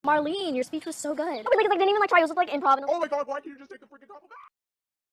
Marlene, your speech was so good. Like, didn't even like try. It was just like improv. Oh my god, why can't you just take the freaking compliment?